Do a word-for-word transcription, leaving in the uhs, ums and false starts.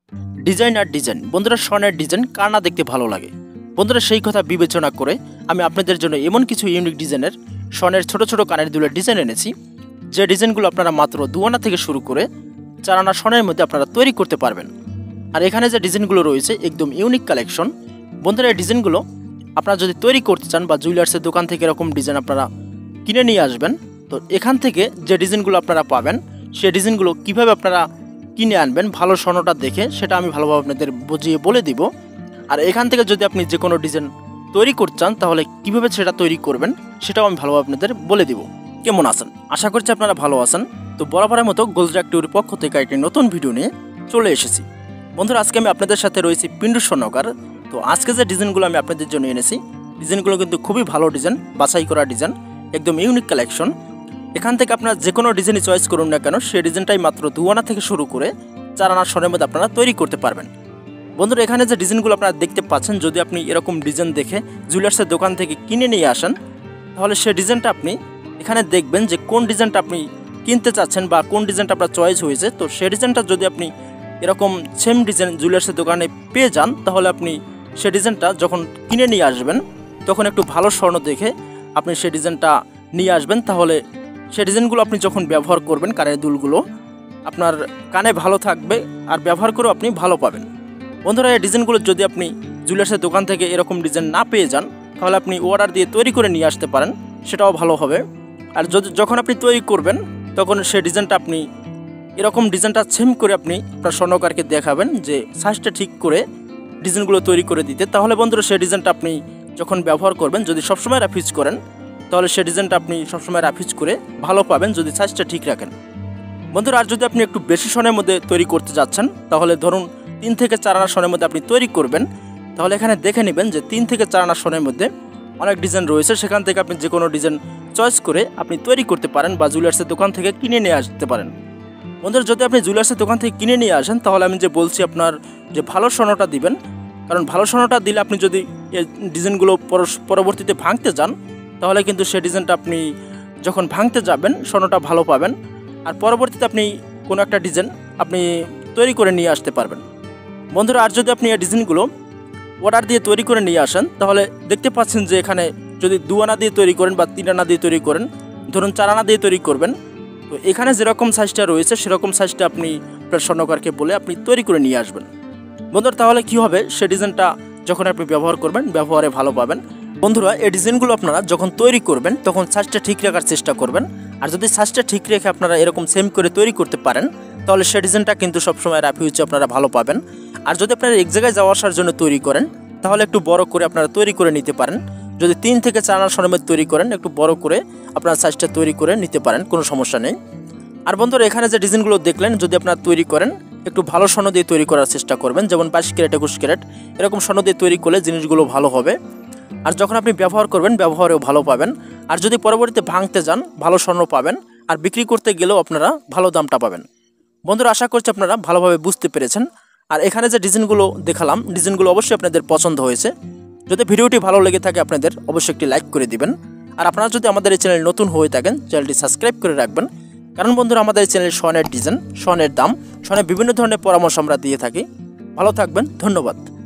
Design আর design বন্ধুরা, স্বর্ণের design কার না দেখতে ভালো লাগে। বন্ধুরা, সেই কথা বিবেচনা করে আমি আপনাদের জন্য এমন কিছু ইউনিক ডিজাইনের স্বর্ণের ছোট ছোট কানের দুলের ডিজাইন এনেছি, যে ডিজাইনগুলো আপনারা মাত্র দু আনা থেকে শুরু করে চার আনা স্বর্ণের মধ্যে আপনারা তৈরি করতে পারবেন। আর এখানে যে ডিজাইনগুলো রয়েছে একদম ইউনিক কালেকশন। বন্ধুরা, এই ডিজাইনগুলো আপনারা যদি তৈরি করতে চান বা জুয়েলার্সের দোকান থেকে এরকম ডিজাইন আপনারা কিনে নিয়ে আসবেন, তো এখান থেকে যে ডিজাইনগুলো আপনারা পাবেন সেই ডিজাইনগুলো কীভাবে আপনারা কিনে আনবেন ভালো স্বর্ণটা দেখে, সেটা আমি ভালোভাবে আপনাদের বুঝিয়ে বলে দিব। আর এখান থেকে যদি আপনি যে কোনো ডিজাইন তৈরি করতে চান তাহলে কীভাবে সেটা তৈরি করবেন সেটাও আমি ভালোভাবে আপনাদের বলে দিব। কেমন আছেন? আশা করছি আপনারা ভালো আছেন। তো বরাবরের মতো গোলজাক টুর পক্ষ থেকে একটি নতুন ভিডিও নিয়ে চলে এসেছি। বন্ধুরা, আজকে আমি আপনাদের সাথে রয়েছি পিন্টু স্বর্ণকার। তো আজকে যে ডিজাইনগুলো আমি আপনাদের জন্য এনেছি, ডিজাইনগুলো কিন্তু খুবই ভালো ডিজাইন, বাছাই করা ডিজাইন, একদম ইউনিক কালেকশন। এখান থেকে আপনারা যে কোনো ডিজাইনই চয়েস করুন না কেন, সেই ডিজাইনটাই মাত্র দু আনা থেকে শুরু করে চার আনার স্বর্ণের মধ্যে আপনারা তৈরি করতে পারবেন। বন্ধুরা, এখানে যে ডিজাইনগুলো আপনারা দেখতে পাচ্ছেন, যদি আপনি এরকম ডিজাইন দেখে জুয়েলার্সের দোকান থেকে কিনে নিয়ে আসেন, তাহলে সেই ডিজাইনটা আপনি এখানে দেখবেন যে কোন ডিজাইনটা আপনি কিনতে চাচ্ছেন বা কোন ডিজাইনটা আপনার চয়েস হয়েছে। তো সেই ডিজাইনটা যদি আপনি এরকম সেম ডিজাইন জুয়েলার্সের দোকানে পেয়ে যান, তাহলে আপনি সেই ডিজাইনটা যখন কিনে নিয়ে আসবেন তখন একটু ভালো স্বর্ণ দেখে আপনি সেই ডিজাইনটা নিয়ে আসবেন। তাহলে সেই ডিজাইনগুলো আপনি যখন ব্যবহার করবেন, কানের দুলগুলো আপনার কানে ভালো থাকবে আর ব্যবহার করেও আপনি ভালো পাবেন। বন্ধুরা, এই ডিজাইনগুলো যদি আপনি জুয়েলার্সের দোকান থেকে এরকম ডিজাইন না পেয়ে যান, তাহলে আপনি অর্ডার দিয়ে তৈরি করে নিয়ে আসতে পারেন, সেটাও ভালো হবে। আর যদি যখন আপনি তৈরি করবেন তখন সেই ডিজাইনটা আপনি এরকম ডিজাইনটা সেম করে আপনি আপনার স্বর্ণকারকে দেখাবেন যে সাইজটা ঠিক করে ডিজাইনগুলো তৈরি করে দিতে। তাহলে বন্ধুরা, সেই ডিজাইনটা আপনি যখন ব্যবহার করবেন, যদি সবসময় রাফিজ করেন, তাহলে সেই ডিজাইনটা আপনি সবসময় রাফিজ করে ভালো পাবেন যদি সাইজটা ঠিক রাখেন। বন্ধুরা, আর যদি আপনি একটু বেশি স্বর্ণের মধ্যে তৈরি করতে যাচ্ছেন, তাহলে ধরুন তিন থেকে চার আনা স্বর্ণের মধ্যে আপনি তৈরি করবেন, তাহলে এখানে দেখে নেবেন যে তিন থেকে চার আনা স্বর্ণের মধ্যে অনেক ডিজাইন রয়েছে। সেখান থেকে আপনি যে কোনো ডিজাইন চয়েস করে আপনি তৈরি করতে পারেন বা জুয়েলার্সের দোকান থেকে কিনে নিয়ে আসতে পারেন। বন্ধুরা, যদি আপনি জুয়েলার্সের দোকান থেকে কিনে নিয়ে আসেন, তাহলে আমি যে বলছি আপনার যে ভালো স্বর্ণটা দিবেন, কারণ ভালো স্বর্ণটা দিলে আপনি যদি এই ডিজাইনগুলো পরবর্তীতে ভাঙতে যান, তাহলে কিন্তু সেই ডিজাইনটা আপনি যখন ভাঙতে যাবেন স্বর্ণটা ভালো পাবেন, আর পরবর্তীতে আপনি কোনো একটা ডিজাইন আপনি তৈরি করে নিয়ে আসতে পারবেন। বন্ধুরা, আর যদি আপনি এই ডিজাইনগুলো অর্ডার দিয়ে তৈরি করে নিয়ে আসেন, তাহলে দেখতে পাচ্ছেন যে এখানে যদি দু আনা দিয়ে তৈরি করেন বা তিন আনা দিয়ে তৈরি করেন, ধরুন চার আনা দিয়ে তৈরি করবেন, তো এখানে যেরকম সাইজটা রয়েছে সেরকম সাইজটা আপনি আপনার স্বর্ণকারকে বলে আপনি তৈরি করে নিয়ে আসবেন। বন্ধুরা, তাহলে কি হবে, সেই ডিজাইনটা যখন আপনি ব্যবহার করবেন ব্যবহারে ভালো পাবেন। বন্ধুরা, এই ডিজাইনগুলো আপনারা যখন তৈরি করবেন তখন সাইজটা ঠিক রাখার চেষ্টা করবেন। আর যদি সাইজটা ঠিক রেখে আপনারা এরকম সেম করে তৈরি করতে পারেন, তাহলে সেই ডিজাইনটা কিন্তু সবসময় রাফি হচ্ছে আপনারা ভালো পাবেন। আর যদি আপনারা এক জায়গায় যাওয়া আসার জন্য তৈরি করেন, তাহলে একটু বড় করে আপনারা তৈরি করে নিতে পারেন। যদি তিন থেকে চার আনা স্বর্ণের তৈরি করেন, একটু বড় করে আপনারা সাইজটা তৈরি করে নিতে পারেন, কোনো সমস্যা নেই। আর বন্ধুরা, এখানে যে ডিজাইনগুলো দেখলেন, যদি আপনারা তৈরি করেন একটু ভালো স্বর্ণ দিয়ে তৈরি করার চেষ্টা করবেন, যেমন বাইশ ক্যারেট একুশ ক্যারেট এরকম স্বর্ণ দিয়ে তৈরি করলে জিনিসগুলো ভালো হবে। আর যখন আপনি ব্যবহার করবেন ব্যবহারেও ভালো পাবেন। আর যদি পরবর্তীতে ভাঙতে যান, ভালো স্বর্ণ পাবেন, আর বিক্রি করতে গেলেও আপনারা ভালো দামটা পাবেন। বন্ধুরা, আশা করছি আপনারা ভালোভাবে বুঝতে পেরেছেন। আর এখানে যে ডিজাইনগুলো দেখালাম, ডিজাইনগুলো অবশ্যই আপনাদের পছন্দ হয়েছে। যদি ভিডিওটি ভালো লেগে থাকে আপনাদের অবশ্যই একটি লাইক করে দিবেন। আর আপনারা যদি আমাদের এই চ্যানেল নতুন হয়ে থাকেন, চ্যানেলটি সাবস্ক্রাইব করে রাখবেন। কারণ বন্ধুরা, আমাদের এই চ্যানেল স্বর্ণের ডিজাইন, স্বর্ণের দাম, স্বর্ণের বিভিন্ন ধরনের পরামর্শ আমরা দিয়ে থাকি। ভালো থাকবেন, ধন্যবাদ।